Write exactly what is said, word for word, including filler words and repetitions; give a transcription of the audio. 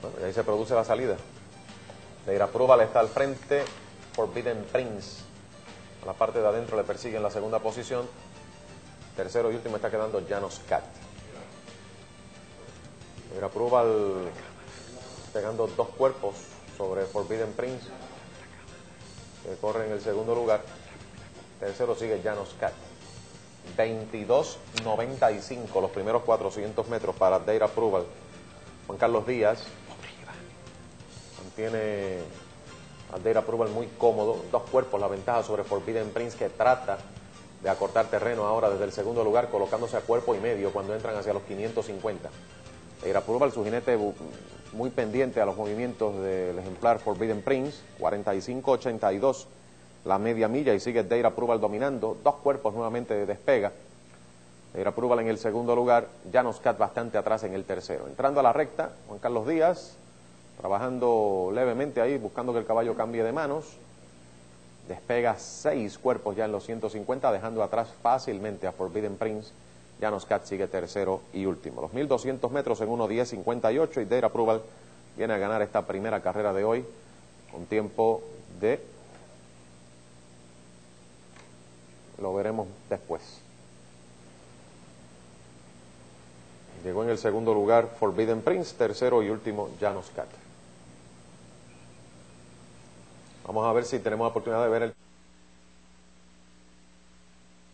Bueno, y ahí se produce la salida. Deir Approval está al frente, Forbidden Prince a la parte de adentro le persigue en la segunda posición. Tercero y último está quedando Janos Cat. Deir Approval pegando dos cuerpos sobre Forbidden Prince, que corre en el segundo lugar. Tercero sigue Janos Cat. veintidós noventa y cinco los primeros cuatrocientos metros para Deir Approval. Juan Carlos Díaz mantiene a Deir Approval muy cómodo. Dos cuerpos la ventaja sobre Forbidden Prince, que trata de acortar terreno ahora desde el segundo lugar, colocándose a cuerpo y medio cuando entran hacia los quinientos cincuenta. Deir Approval, su jinete muy pendiente a los movimientos del ejemplar Forbidden Prince. Cuarenta y cinco ochenta y dos la media milla y sigue Deir Approval dominando. Dos cuerpos nuevamente despega. Deir Approval en el segundo lugar, Janos Cat bastante atrás en el tercero. Entrando a la recta, Juan Carlos Díaz trabajando levemente ahí, buscando que el caballo cambie de manos. Despega seis cuerpos ya en los ciento cincuenta, dejando atrás fácilmente a Forbidden Prince. Janos Cat sigue tercero y último. Los mil doscientos metros en uno diez cincuenta y ocho y Deir Approval viene a ganar esta primera carrera de hoy con tiempo de... lo veremos después. Llegó en el segundo lugar Forbidden Prince, tercero y último Janos Cat. Vamos a ver si tenemos la oportunidad de ver el